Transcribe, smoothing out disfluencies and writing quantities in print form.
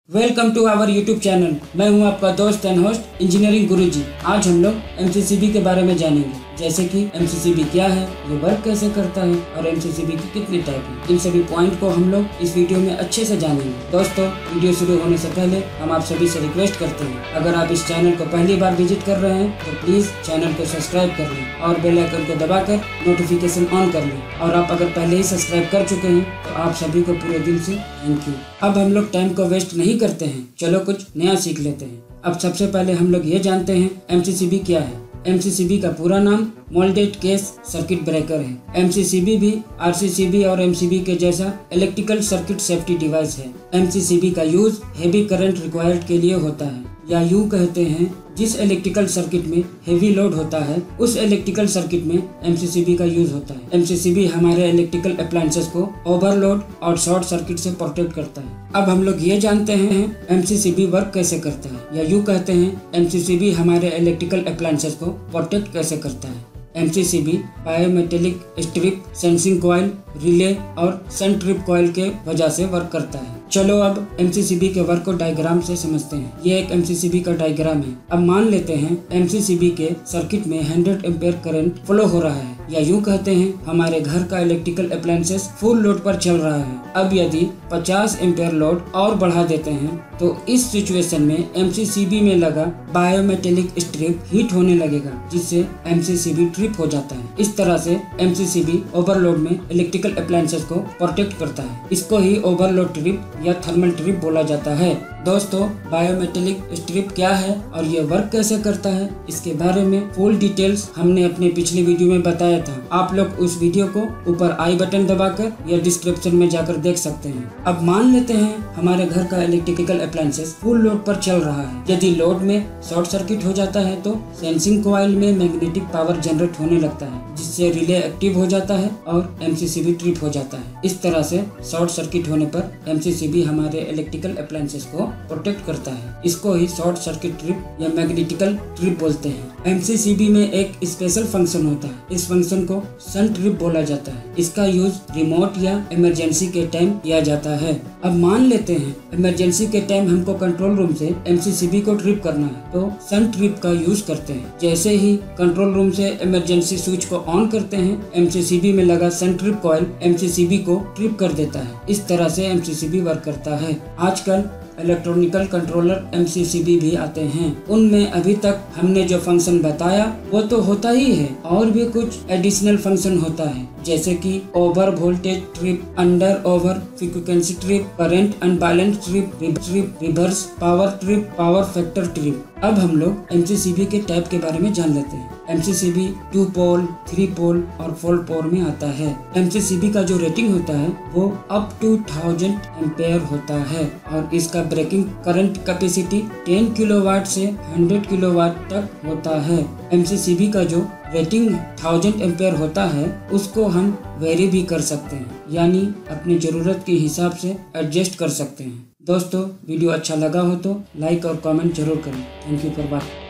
Welcome to our YouTube channel. मैं हूं आपका दोस्त एंड होस्ट इंजीनियरिंग गुरुजी। आज हम लोग M.C.C.B के बारे में जानेंगे, जैसे कि M.C.C.B क्या है, ये वर्क कैसे करता है और M.C.C.B की कितने टाइप है। इन सभी पॉइंट को हम लोग इस वीडियो में अच्छे से जानेंगे। दोस्तों, वीडियो शुरू होने से पहले हम आप सभी से रिक्वेस्ट करते हैं, अगर आप इस चैनल को पहली बार विजिट कर रहे हैं तो प्लीज चैनल को सब्सक्राइब कर लें और बेल आइकन को दबाकर नोटिफिकेशन ऑन कर लें। और आप अगर पहले ही सब्सक्राइब कर चुके हैं तो आप सभी को पूरे दिल से थैंक यू। अब हम लोग टाइम को वेस्ट नहीं करते हैं, चलो कुछ नया सीख लेते हैं। अब सबसे पहले हम लोग ये जानते हैं M.C.C.B क्या है। M.C.C.B का पूरा नाम मोल्डेड केस सर्किट ब्रेकर है। M.C.C.B भी R.C.C.B और M.C.B के जैसा इलेक्ट्रिकल सर्किट सेफ्टी डिवाइस है। M.C.C.B का यूज हेवी करंट रिक्वायर्ड के लिए होता है, या यूं कहते हैं जिस इलेक्ट्रिकल सर्किट में हेवी लोड होता है उस इलेक्ट्रिकल सर्किट में M.C.C.B का यूज होता है। M.C.C.B हमारे इलेक्ट्रिकल अप्लायंसेस को ओवरलोड और शॉर्ट सर्किट से प्रोटेक्ट करता है। अब हम लोग ये जानते हैं M.C.C.B वर्क कैसे करता है, या यूं कहते हैं M.C.C.B हमारे इलेक्ट्रिकल अप्लायंसेस को प्रोटेक्ट कैसे करता है। M.C.C.B bimetallic strip, sensing coil, relay और सन ट्रिप कॉइल के वजह से वर्क करता है। चलो अब M.C.C.B के वर्क को डायग्राम से समझते हैं। ये एक M.C.C.B का डायग्राम है। अब मान लेते हैं M.C.C.B के सर्किट में 100 एम्पेयर करंट फ्लो हो रहा है, या यूं कहते हैं हमारे घर का इलेक्ट्रिकल अप्लायंसेस फुल लोड पर चल रहा है। अब यदि 50 एम्पेयर लोड और बढ़ा देते हैं तो इस सिचुएशन में M.C.C.B में लगा बायोमेटेलिक स्ट्रिप हीट होने लगेगा, जिससे M.C.C.B ट्रिप हो जाता है। इस तरह से M.C.C.B ओवरलोड में इलेक्ट्रिकल अप्लायंसेस को प्रोटेक्ट करता है। इसको ही ओवरलोड ट्रिप या थर्मल ट्रिप बोला जाता है। दोस्तों, बायोमेटेलिक स्ट्रिप क्या है और ये वर्क कैसे करता है, इसके बारे में फुल डिटेल्स हमने अपने पिछले वीडियो में बताया था। आप लोग उस वीडियो को ऊपर आई बटन दबाकर या डिस्क्रिप्शन में जाकर देख सकते हैं। अब मान लेते हैं हमारे घर का इलेक्ट्रिकल अप्लायंसेस फुल लोड पर चल रहा है। यदि लोड में शॉर्ट सर्किट हो जाता है तो सेंसिंग कॉइल में मैग्नेटिक पावर जनरेट होने लगता है, जिससे रिले एक्टिव हो जाता है और M.C.C.B ट्रिप हो जाता है। इस तरह से शॉर्ट सर्किट होने पर M.C.C.B हमारे इलेक्ट्रिकल अप्लायंसेस को प्रोटेक्ट करता है। इसको ही शॉर्ट सर्किट ट्रिप या मैग्नेटिकल ट्रिप बोलते हैं। M.C.C.B में एक स्पेशल फंक्शन होता है, इस फंक्शन को सन ट्रिप बोला जाता है। इसका यूज रिमोट या इमरजेंसी के टाइम किया जाता है। अब मान लेते हैं इमरजेंसी के टाइम हमको कंट्रोल रूम से M.C.C.B को ट्रिप करना है, तो सन ट्रिप का यूज करते हैं। जैसे ही कंट्रोल रूम से इमरजेंसी स्विच को ऑन करते हैं, M.C.C.B में लगा सन ट्रिप कॉइल M.C.C.B को ट्रिप कर देता है। इस तरह से M.C.C.B वर्क करता है। आजकल इलेक्ट्रॉनिकल कंट्रोलर M.C.C.B भी आते हैं। उनमें अभी तक हमने जो फंक्शन बताया वो तो होता ही है, और भी कुछ एडिशनल फंक्शन होता है, जैसे कि over voltage trip, under over frequency trip, current unbalance trip, reverse power trip, power factor trip. अब हम लोग M.C.C.B के टाइप के बारे में जान लेते हैं। M.C.C.B 2 पोल, 3 पोल और 4 पोल में आता है। M.C.C.B का जो रेटिंग होता है वो अप टू 1000 एम्पेयर होता है, और इसका ब्रेकिंग करंट कैपेसिटी 10 किलोवाट से 100 किलोवाट तक होता है। M.C.C.B का जो रेटिंग 1000 एम्पेयर होता है उसको हम वेरी भी कर सकते हैं, यानी अपनी जरूरत के हिसाब से एडजस्ट कर सकते हैं। दोस्तों, वीडियो अच्छा लगा हो तो लाइक और कमेंट जरूर करें। Thank you for watching.